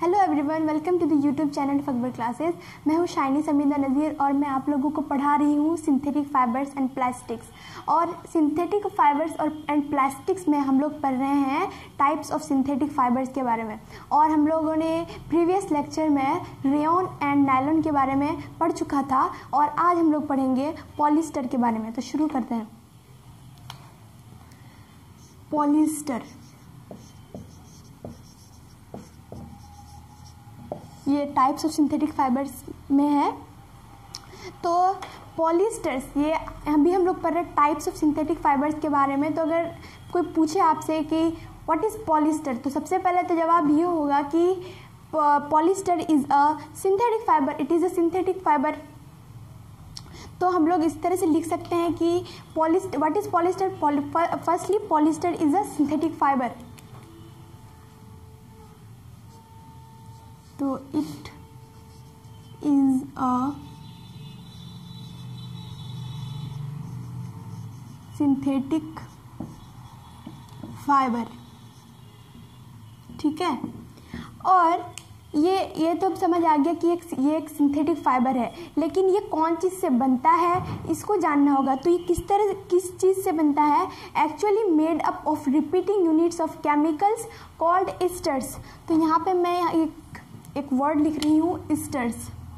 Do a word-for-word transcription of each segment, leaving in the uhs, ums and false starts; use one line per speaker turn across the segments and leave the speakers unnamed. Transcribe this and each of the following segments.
Hello everyone, welcome to the YouTube channel Akbar classes. मैं हूँ shiny Samida नज़ीर और मैं आप लोगों को पढ़ा रही हूँ सिंथेटिक फाइबर्स एंड प्लास्टिक्स। और सिंथेटिक फाइबर्स और एंड प्लास्टिक्स में हम लोग पढ़ रहे हैं टाइप्स ऑफ सिंथेटिक फाइबर्स के बारे में। और हम लोगों ने प्रीवियस लेक्चर में रेयॉन एंड नायलॉन के बारे में पढ़ चुका था और आज हम लोग पढ़ेंगे पॉलिस्टर के बारे में। तो शुरू करते हैं। पॉलिस्टर ये टाइप्स ऑफ सिंथेटिक फाइबर्स में है। तो पॉलिस्टर्स ये अभी हम लोग पढ़ रहे हैं टाइप्स ऑफ सिंथेटिक फाइबर्स के बारे में। तो अगर कोई पूछे आपसे कि व्हाट इज़ पॉलिस्टर, तो सबसे पहले तो जवाब ये होगा कि polyester is a synthetic fibre, it is a synthetic fibre. तो हम लोग इस तरह से लिख सकते हैं कि पॉलिस्ट what is polyester. Firstly polyester is a synthetic fibre. तो it is a synthetic fibre, ठीक है। और ये ये तो अब समझ आ गया कि एक ये एक सिंथेटिक फाइबर है, लेकिन ये कौन चीज़ से बनता है इसको जानना होगा। तो ये किस तरह किस चीज़ से बनता है? Actually made up of repeating units of chemicals called esters. तो यहाँ पे मैं एक एक वर्ड लिख रही हूँ, एस्टर्स।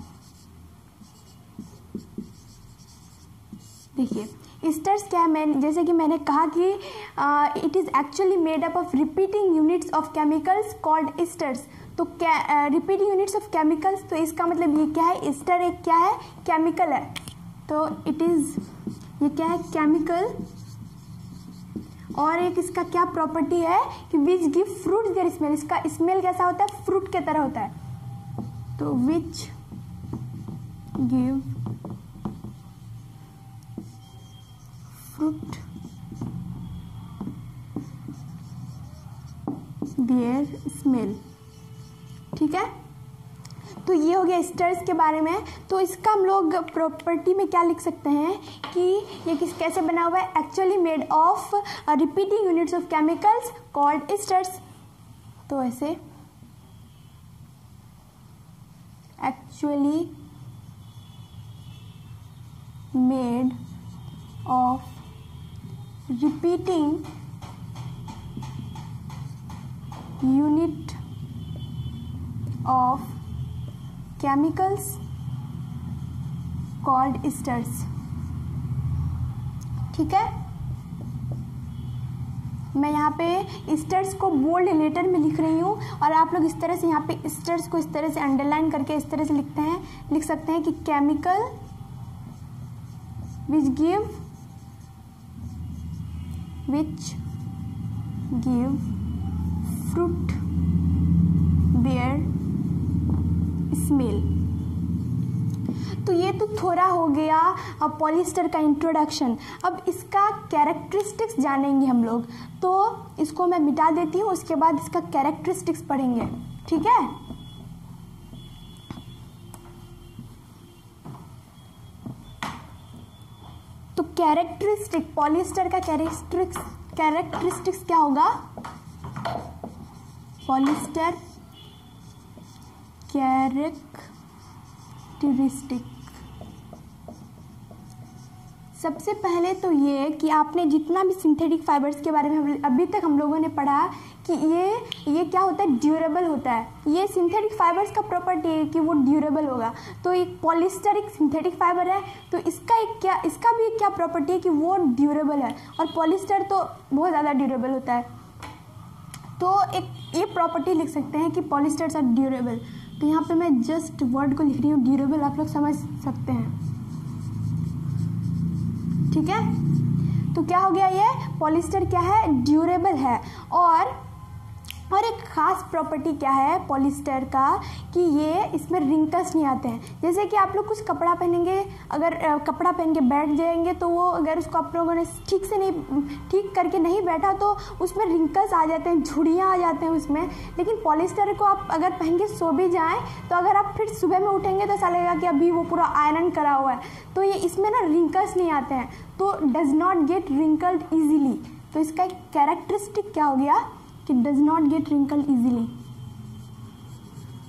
देखिए एस्टर्स क्या है। मैं जैसे कि मैंने कहा कि it is actually made up of repeating units of chemicals called esters. तो क्या रिपीटिंग यूनिट्स ऑफ केमिकल्स, तो इसका मतलब ये क्या है? एस्टर एक क्या है? केमिकल है। तो इट इज़ ये क्या है? केमिकल। और एक इसका क्या प्रॉपर्टी है कि which give fruit their smell. इसका स्मेल कैसा होता है? फ्रूट के तरह होता है। तो which give fruit their smell, ठीक है। तो ये हो गया एस्टर्स के बारे में। तो इसका हम लोग प्रॉपर्टी में क्या लिख सकते हैं कि ये किस कैसे बना हुआ है? Actually made of repeating units of chemicals called esters. तो ऐसे actually made of repeating unit of chemicals called esters, ठीक है। मैं यहाँ पे एस्टर्स को बोल्ड लेटर में लिख रही हूँ और आप लोग इस तरह से यहाँ पे एस्टर्स को इस तरह से अंडरलाइन करके इस तरह से लिखते हैं लिख सकते हैं कि chemical which give which give fruit their smell. तो ये तो थोड़ा हो गया अब पॉलिस्टर का इंट्रोडक्शन। अब इसका कैरेक्टरिस्टिक्स जानेंगे हम लोग। तो इसको मैं मिटा देती हूँ, उसके बाद इसका कैरेक्टरिस्टिक्स पढ़ेंगे, ठीक है। तो कैरेक्टरिस्टिक पॉलिस्टर का कैरेक्टरिस्टिक्स कैरेक्टरिस्टिक्स क्या होगा? पॉलिस्टर कैरेक्टरिस्टिक सबसे पहले तो ये कि आपने जितना भी सिंथेटिक फाइबर्स के बारे में अभी तक हम लोगों ने पढ़ा कि ये ये क्या होता है? ड्यूरेबल होता है। ये सिंथेटिक फाइबर्स का प्रॉपर्टी है कि वो ड्यूरेबल होगा। तो एक पॉलिस्टर एक सिंथेटिक फाइबर है, तो इसका एक क्या इसका भी एक क्या प्रॉपर्टी है कि वो ड्यूरेबल है। और पॉलिस्टर तो बहुत ज़्यादा ड्यूरेबल होता है। तो एक ये प्रॉपर्टी लिख सकते हैं कि पॉलिस्टर्स आर ड्यूरेबल। तो यहाँ पे मैं जस्ट वर्ड को लिख रही हूँ ड्यूरेबल, आप लोग समझ सकते हैं, ठीक है। तो क्या हो गया? ये पॉलिस्टर क्या है? ड्यूरेबल है। और और एक खास प्रॉपर्टी क्या है पॉलिस्टर का कि ये इसमें रिंकल्स नहीं आते हैं। जैसे कि आप लोग कुछ कपड़ा पहनेंगे, अगर कपड़ा पहन के बैठ जाएंगे तो वो अगर उसको आप लोगों ने ठीक से नहीं ठीक करके नहीं बैठा तो उसमें रिंकल्स आ जाते हैं, झुर्रियाँ आ जाते हैं उसमें। लेकिन पॉलिस्टर को आप अगर पहन के सो भी जाएँ तो अगर आप फिर सुबह में उठेंगे तो ऐसा लगेगा कि अभी वो पूरा आयरन करा हुआ है। तो ये इसमें ना रिंकल्स नहीं आते हैं, तो does not get wrinkled easily. तो इसका एक कैरेक्टरिस्टिक क्या हो गया कि does not get wrinkle easily.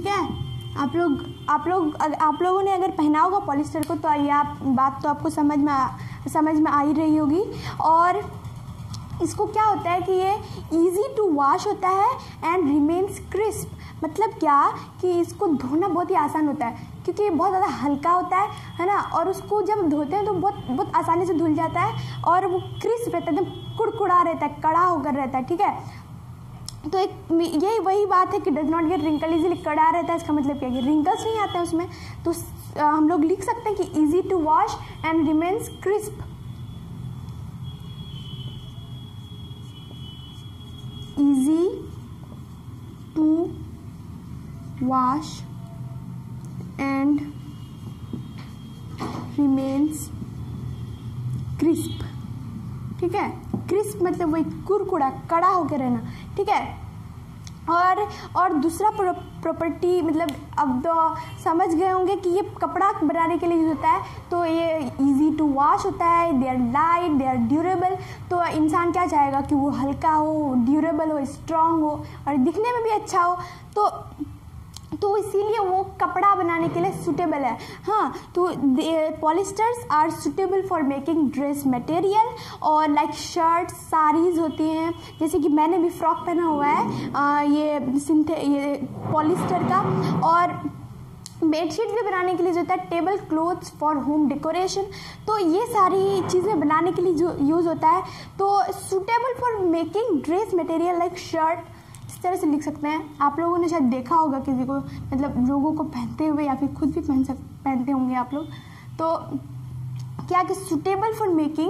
ठीक है। आप लोग आप लोग आप लोगों ने अगर पहना होगा पॉलिस्टर को तो ये आप बात तो आपको समझ में आ, समझ में आ ही रही होगी। और इसको क्या होता है कि ये इजी टू वॉश होता है एंड रिमेन्स क्रिस्प। मतलब क्या कि इसको धोना बहुत ही आसान होता है क्योंकि ये बहुत ज़्यादा हल्का होता है है ना, और उसको जब धोते हैं तो बहुत बहुत आसानी से धुल जाता है और वो क्रिस्प रहता है, एकदम कुड़कुड़ा रहता है, कड़ा होकर रहता है, ठीक है। तो एक यही वही बात है कि does not get wrinkle easily, कड़ा रहता है, इसका मतलब क्या है कि रिंकल्स नहीं आते हैं उसमें। तो आ, हम लोग लिख सकते हैं कि easy to wash and remains crisp. Easy to wash and remains crisp, ठीक है। क्रिस्प मतलब वही कुरकुरा, कड़ा होकर रहना, ठीक है। और और दूसरा प्रॉपर्टी मतलब अब तो समझ गए होंगे कि ये कपड़ा बनाने के लिए यूज होता है, तो ये इजी टू वॉश होता है, they are light, they are durable. तो इंसान क्या चाहेगा कि वो हल्का हो, ड्यूरेबल हो, स्ट्रांग हो और दिखने में भी अच्छा हो, तो तो इसीलिए वो कपड़ा बनाने के लिए सूटेबल है। हाँ, तो polyesters are suitable for making dress material और लाइक शर्ट, साड़ीज़ होती हैं, जैसे कि मैंने भी फ्रॉक पहना हुआ है आ, ये सिंथे ये पॉलिस्टर का। और बेडशीट भी बनाने के लिए जो होता है, table cloths for home decoration, तो ये सारी चीज़ें बनाने के लिए जो यूज़ होता है। तो suitable for making dress material like shirt, इस तरह से लिख सकते हैं। आप लोगों ने शायद देखा होगा किसी को, मतलब लोगों को पहनते हुए, या फिर खुद भी पहन सक पहनते होंगे आप लोग। तो क्या कि suitable for making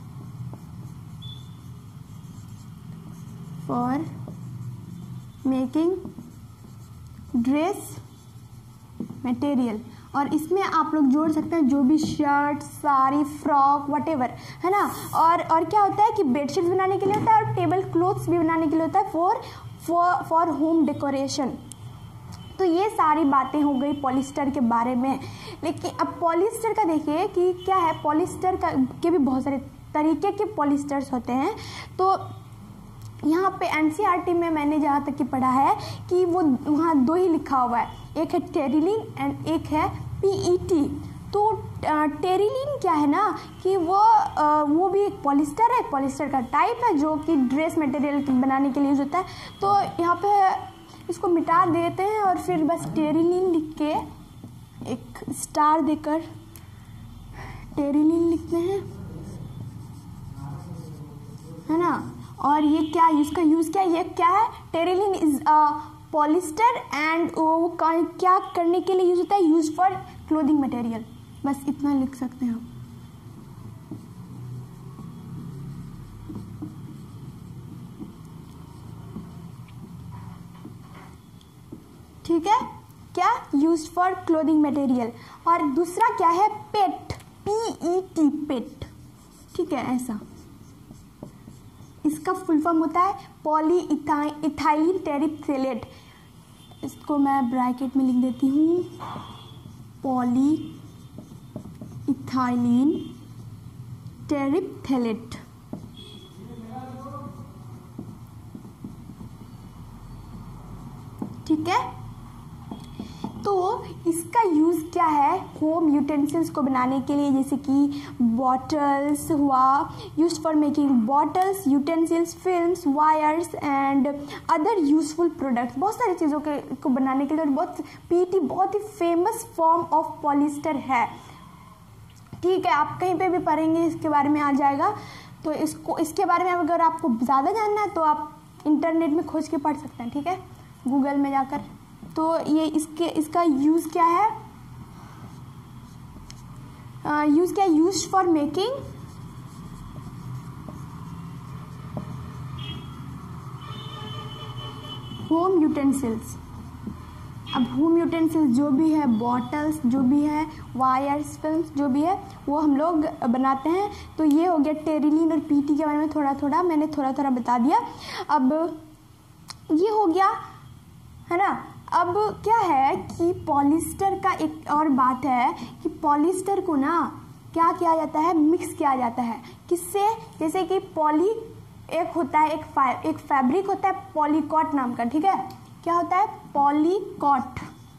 for making dress material, और इसमें आप लोग जोड़ सकते हैं जो भी शर्ट, साड़ी, फ्रॉक, व्हाटएवर, है ना। और और क्या होता है कि बेडशीट बनाने के लिए होता है और टेबल क्लॉथ्स भी बनाने के लिए होता है for for for home decoration. तो ये सारी बातें हो गई पॉलिस्टर के बारे में। लेकिन अब पॉलिस्टर का देखिए कि क्या है, पॉलिस्टर का के भी बहुत सारे तरीके के पॉलिस्टर्स होते हैं। तो यहाँ पे एनसीईआरटी में मैंने जहाँ तक कि पढ़ा है कि वो वहाँ दो ही लिखा हुआ है, एक है टेरिलीन एंड एक है पीईटी। तो टेरिलीन क्या है ना कि वो आ, वो भी एक पॉलिस्टर है, पॉलिस्टर का टाइप है जो कि ड्रेस मटेरियल बनाने के लिए यूज होता है। तो यहाँ पे इसको मिटा देते हैं और फिर बस टेरिलीन लिख के एक स्टार देकर टेरिलीन लिखते हैं, है ना। और ये क्या, इसका यूज़ क्या, ये क्या है, Terylene is a polyester and वो क्या करने के लिए यूज होता है, यूज फॉर क्लोथिंग मटेरियल। बस इतना लिख सकते हैं आप। ठीक है, क्या, यूज फॉर क्लोथिंग मटेरियल। और दूसरा क्या है, पेट, पीईटी, पेट, ठीक है। ऐसा इसका फुल फॉर्म होता है पॉली इथाइलिन टेरिप्थेलेट। इसको मैं ब्रैकेट में लिख देती हूँ, पॉली इथाइलिन टेरिप्थेलेट। ठीक है, तो इसका यूज़ क्या है, होम यूटेंसिल्स को बनाने के लिए, जैसे कि बॉटल्स हुआ, use for making bottles, utensils, films, wires and other useful products, बहुत सारी चीज़ों के को बनाने के लिए। और बहुत पीईटी बहुत ही फेमस फॉर्म ऑफ पॉलिस्टर है। ठीक है, आप कहीं पे भी पढ़ेंगे इसके बारे में आ जाएगा। तो इसको इसके बारे में अगर आपको ज़्यादा जानना है तो आप इंटरनेट में खोज के पढ़ सकते हैं, ठीक है, गूगल में जाकर। तो ये इसके इसका यूज़ क्या है, यूज़ क्या, use for making home utensils. अब होम यूटेंसिल्स जो भी है, बॉटल्स जो भी है, वायर्स, फिल्म्स जो भी है, वो हम लोग बनाते हैं। तो ये हो गया टेरिलीन और पीईटी के बारे में थोड़ा थोड़ा मैंने थोड़ा थोड़ा बता दिया। अब ये हो गया, है ना। अब क्या है कि पॉलिस्टर का एक और बात है कि पॉलिस्टर को ना क्या किया जाता है, मिक्स किया जाता है। किससे, जैसे कि पॉली एक होता है, एक एक फैब्रिक होता है पॉलीकॉट नाम का, ठीक है। क्या होता है, पॉलीकॉट,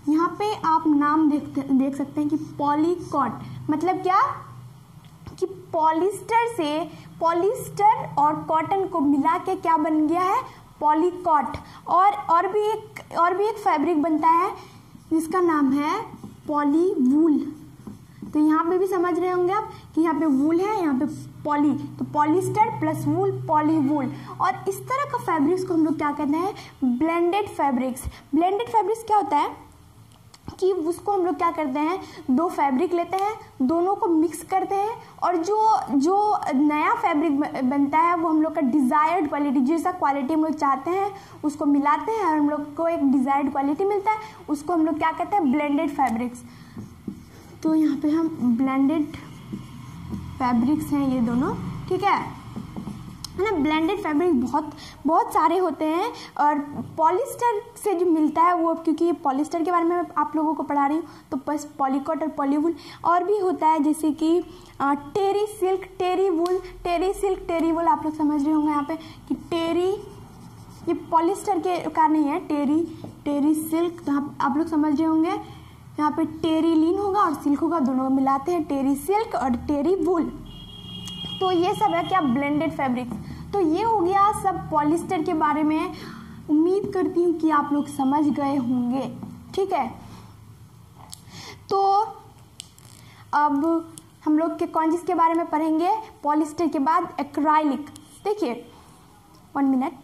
यहाँ पे आप नाम देखते देख सकते हैं कि पॉलीकॉट मतलब क्या कि पॉलिस्टर से पॉलिस्टर और कॉटन को मिला के क्या बन गया है पॉलीकॉट। और और भी एक और भी एक फैब्रिक बनता है जिसका नाम है पॉलीवूल। तो यहाँ पे भी समझ रहे होंगे आप कि यहाँ पे वूल है, यहाँ पे पॉली, तो पॉलिस्टर प्लस वूल पॉलीवूल। और इस तरह का फैब्रिक्स को हम लोग क्या कहते हैं ब्लेंडेड फैब्रिक्स। ब्लेंडेड फैब्रिक्स क्या होता है कि उसको हम लोग क्या करते हैं दो फैब्रिक लेते हैं, दोनों को मिक्स करते हैं और जो जो नया फैब्रिक बनता है वो हम लोग का डिज़ायर्ड क्वालिटी, जैसा क्वालिटी हम लोग चाहते हैं उसको मिलाते हैं और हम लोग को एक डिज़ायर्ड क्वालिटी मिलता है, उसको हम लोग क्या कहते हैं ब्लेंडेड फैब्रिक्स। तो यहाँ पे हम ब्लेंडेड फैब्रिक्स हैं ये दोनों, ठीक है है ना। ब्लेंडेड फैब्रिक बहुत बहुत सारे होते हैं और पॉलिस्टर से जो मिलता है वो, क्योंकि ये पॉलिस्टर के बारे में आप लोगों को पढ़ा रही हूँ तो बस पॉलीकॉट और पॉलीवूल। और भी होता है जैसे कि टेरी सिल्क, टेरी वूल, टेरी सिल्क, टेरी वूल आप लोग समझ रहे होंगे यहाँ पे कि टेरी ये पॉलिस्टर के का नहीं है, टेरी टेरी सिल्क तो आप लोग समझ रहे होंगे। यहाँ पे टेरी लीन होगा और सिल्क होगा, दोनों को मिलाते हैं टेरी सिल्क और टेरी वूल। तो ये सब है क्या ब्लेंडेड फैब्रिक्स। तो ये हो गया सब पॉलिस्टर के बारे में। उम्मीद करती हूँ कि आप लोग समझ गए होंगे, ठीक है। तो अब हम लोग के कौन चीज़ के बारे में पढ़ेंगे पॉलिस्टर के बाद एक्राइलिक। देखिए वन मिनट,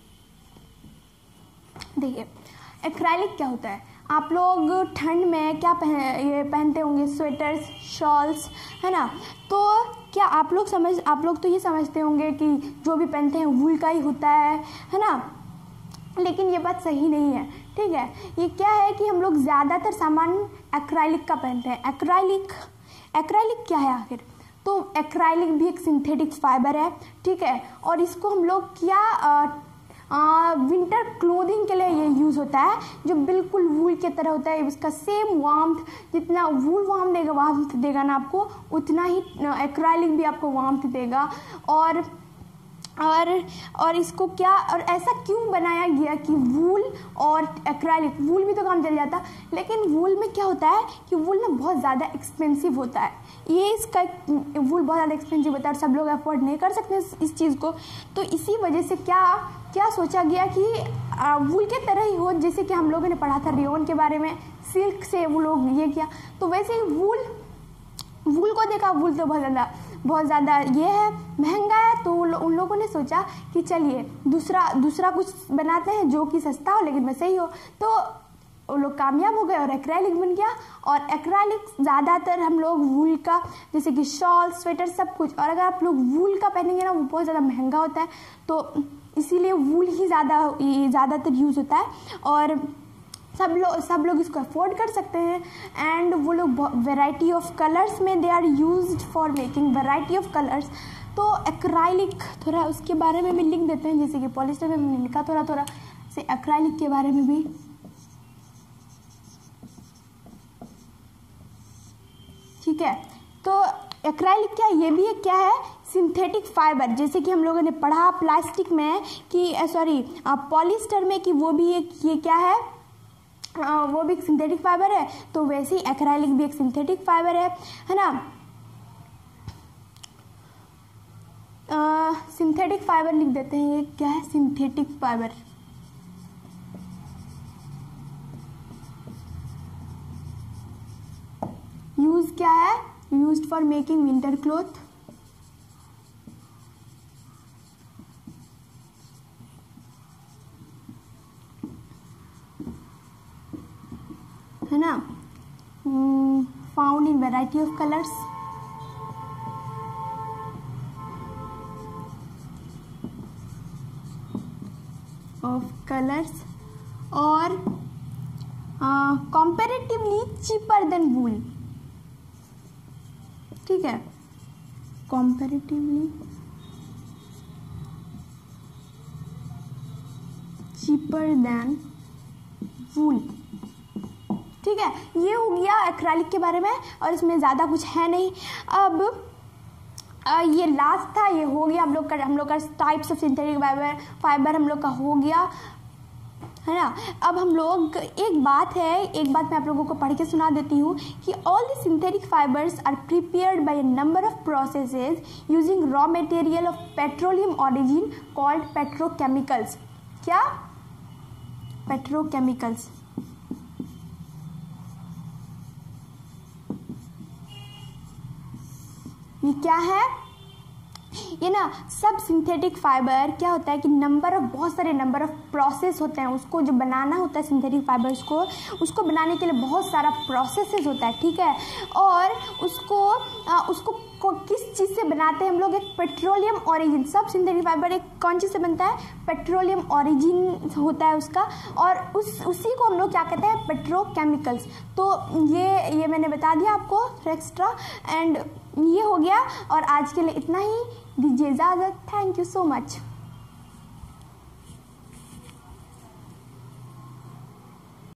देखिए एक्राइलिक क्या होता है। आप लोग ठंड में क्या पहन ये पहनते होंगे स्वेटर्स, शॉल्स, है ना। तो क्या आप लोग समझ आप लोग तो ये समझते होंगे कि जो भी पहनते हैं वूल का ही होता है है ना, लेकिन ये बात सही नहीं है, ठीक है। ये क्या है कि हम लोग ज़्यादातर सामान एक्राइलिक का पहनते हैं। एक्राइलिक एक्राइलिक क्या है आखिर, तो एक्राइलिक भी एक सिंथेटिक फाइबर है, ठीक है। और इसको हम लोग क्या आ, आ, विंटर क्लोथिंग के लिए ये यूज़ होता है, जो बिल्कुल वूल के तरह होता है। इसका सेम वार्मथ, जितना वूल वार्म देगा वार्मथ देगा ना आपको, उतना ही एक्राइलिक भी आपको वार्मथ देगा। और और और इसको क्या और ऐसा क्यों बनाया गया कि वूल और एक्राइलिक, वूल भी तो काम चल जाता, लेकिन वूल में क्या होता है कि वूल ना बहुत ज़्यादा एक्सपेंसिव होता है। ये इसका वूल बहुत ज़्यादा एक्सपेंसिव होता है और सब लोग अफोर्ड नहीं कर सकते इस चीज़ को। तो इसी वजह से क्या क्या सोचा गया कि वूल के तरह ही हो, जैसे कि हम लोगों ने पढ़ा था रेयन के बारे में, सिल्क से वो लोग ये किया, तो वैसे ही वूल वूल को देखा, वूल तो बहुत ज़्यादा बहुत ज़्यादा ये है महंगा है, तो उन लोगों ने सोचा कि चलिए दूसरा दूसरा कुछ बनाते हैं जो कि सस्ता हो लेकिन वैसे ही हो। तो वो लोग कामयाब हो गए और एक्राइलिक बन गया। और एक्राइलिक ज़्यादातर हम लोग वूल का, जैसे कि शॉल, स्वेटर, सब कुछ। और अगर आप लोग वूल का पहनेंगे ना वो बहुत ज़्यादा महंगा होता है, तो इसीलिए वूल ही ज़्यादा ज़्यादातर यूज़ होता है और सब लोग सब लोग इसको अफोर्ड कर सकते हैं। एंड वो लोग वैरायटी ऑफ कलर्स में they are used for making variety of colours. तो एक्राइलिक थोड़ा उसके बारे में भी लिख देते हैं, जैसे कि पॉलिस्टर में हमने लिखा थोड़ा थोड़ा से एक्राइलिक के बारे में भी। ठीक है, तो एक्राइलिक क्या ये भी एक क्या है सिंथेटिक फाइबर, जैसे कि हम लोगों ने पढ़ा प्लास्टिक में कि सॉरी पॉलिस्टर में कि वो भी एक ये क्या है आ, वो भी एक सिंथेटिक फाइबर है, तो वैसे ही एक्राइलिक भी एक सिंथेटिक फाइबर है है ना। सिंथेटिक फाइबर लिख देते हैं, ये क्या है सिंथेटिक फाइबर। यूज क्या है, used for making winter cloth. है ना, found in variety of colours. Of colours और कंपैरेटिवली चीपर देन वूल। ठीक है, कंपैरेटिवली चीपर देन वूल। ठीक है, ये हो गया एक्राइलिक के बारे में और इसमें ज़्यादा कुछ है नहीं। अब आ, ये लास्ट था, ये हो गया हम लोग का हम लोग का types of synthetic fibre fibre हम लोग का हो गया है ना। अब हम लोग एक बात है एक बात मैं आप लोगों को पढ़ के सुना देती हूँ कि all the synthetic fibres are prepared by a number of processes using raw material of petroleum origin called petrochemicals. क्या? पेट्रोकेमिकल्स। ये क्या है? ये ना सब सिंथेटिक फाइबर क्या होता है कि नंबर ऑफ बहुत सारे नंबर ऑफ प्रोसेस होते हैं, उसको जो बनाना होता है सिंथेटिक फाइबर्स को, उसको बनाने के लिए बहुत सारा प्रोसेसेस होता है, ठीक है। और उसको आ, उसको को किस चीज़ से बनाते हैं हम लोग? एक पेट्रोलियम ऑरिजिन। सब सिंथेटिक फाइबर एक कौन चीज़ से बनता है? पेट्रोलियम ऑरिजिन होता है उसका, और उस उसी को हम लोग क्या कहते हैं? पेट्रोकेमिकल्स। तो ये ये मैंने बता दिया आपको एक्स्ट्रा, एंड ये हो गया। और आज के लिए इतना ही, दीजिए इजाज़त। Thank you so much.